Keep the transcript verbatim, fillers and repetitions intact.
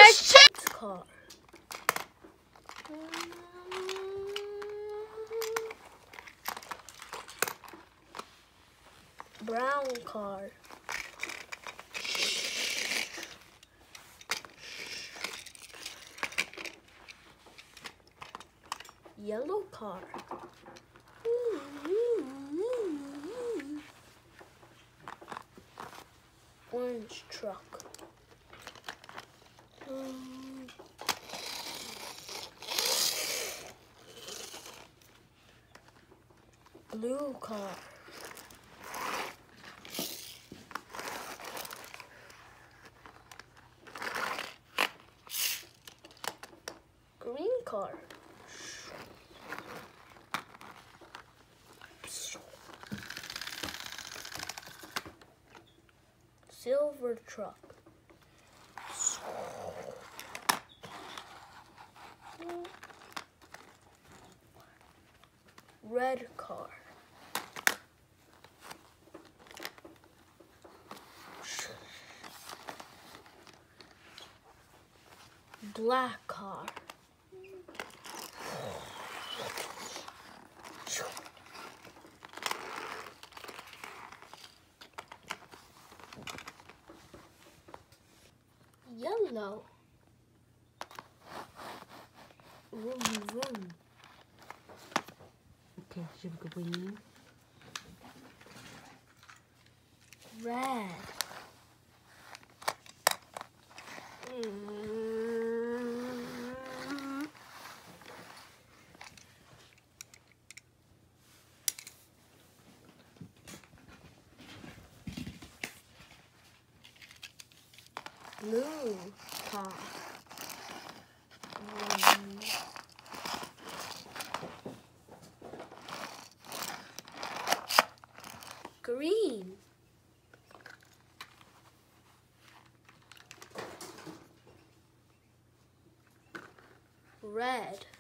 shit car. Brown car. Yellow car. Orange truck. Blue car. Green car. Silver truck. Red car. Black car. Yellow. Vroom, vroom. Okay, should we go green? Red. Blue car. Mm. Green. Red.